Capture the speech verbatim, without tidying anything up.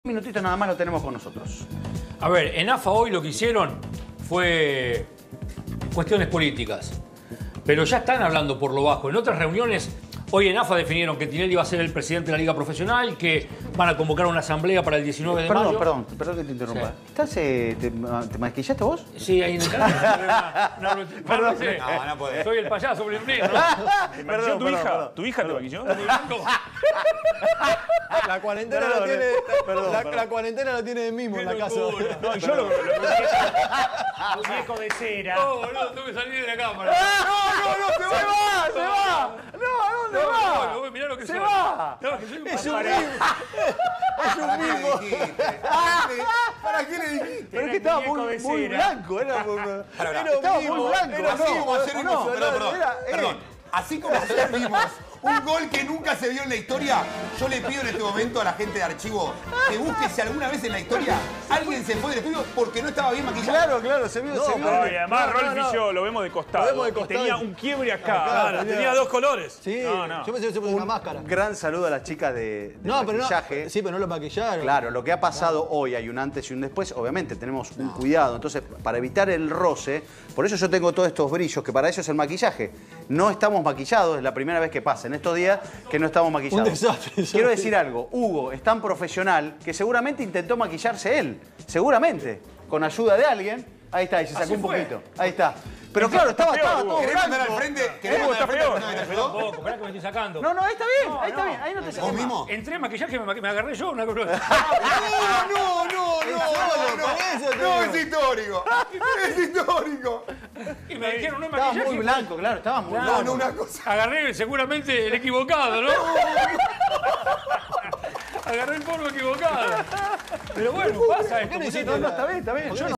Un minutito nada más lo tenemos con nosotros. A ver, en A F A hoy lo que hicieron fue cuestiones políticas. Pero ya están hablando por lo bajo. En otras reuniones, hoy en A F A definieron que Tinelli va a ser el presidente de la Liga Profesional, que van a convocar una asamblea para el diecinueve de perdón, mayo. Perdón, perdón que te interrumpa. Sí. ¿Estás, eh, te, te maquillaste vos? Sí, ahí en el canal. Una, una, Perdón. no, sé. No, no podés. Soy el payaso, Blimblín, ¿no? ¿Te maquilló Perdón, tu perdón, hija? perdón. ¿Tu hija te maquilló? La cuarentena Perdón, la tiene. perdón, la, perdón. la cuarentena la tiene de mismo en la casa. No, yo lo, lo, Muñeco de cera. No, boludo, tengo que salir de la cámara. ¡No, no, no! ¡Se va! ¡Se va! ¡No! ¿A dónde No, va? no, no, mirá lo que ¡Se soy. va! No, que soy un Es un payaso. mismo. Es un mismo. ¿Para qué le dijiste? Pero es que el estaba muñeco muy, de muy cera. blanco. Era, Era estaba mismo, muy blanco. era ¿no? así como ¿O ayer no? vimos, Perdón, perdón, era- eh, Perdón, así como ayer vimos un gol que nunca se vio en la historia, yo le pido en este momento a la gente de archivo que busque si alguna vez en la historia alguien se fue del estudio porque no estaba bien maquillado. Claro, claro, se vio. se vio. No, y además No, no, Rolf no. y yo lo vemos de costado. Lo vemos de y costado. tenía un quiebre acá. Claro, tenía- tenía dos colores. Sí, No, no. yo pensé que se puso una máscara. Un gran saludo a las chicas de, de No, pero no. maquillaje. Sí, pero no lo maquillaron. Claro, lo que ha pasado hoy, hay un antes y un después, obviamente tenemos un cuidado. Entonces, para evitar el roce, por eso yo tengo todos estos brillos, que para eso es el maquillaje. No estamos maquillados, es la primera vez que pasa en estos días que no estamos maquillados. Un desastre. Quiero decir algo, Hugo es tan profesional que seguramente intentó maquillarse él, seguramente, con ayuda de alguien. Ahí está, y se sacó Así un fue. poquito. Ahí está. Pero claro, estaba, peor, estaba Hugo. todo ¿Querés blanco. mandar al frente? ¿Querés Hugo, mandar al está frente? peor. ¿No te ayudó? Tampoco, esperá que me estoy sacando. No, no, ahí está bien, No, ahí está no. bien, ahí no te ¿Vos saques más. mismo? Entré en maquillaje y me, me agarré yo una cosa. No, no, no, no, no, no. con eso te No, digo. es histórico. Es histórico. Y me dijeron, no es Estaba maquillaje. muy blanco, claro, estaba muy Claro. No, blanco. no, una cosa. Agarré seguramente el equivocado, ¿no? Agarré el polvo equivocado. Pero bueno, pasa esto. ¿Por qué no hiciste muchachos. No, no, está bien, está bien. Yo no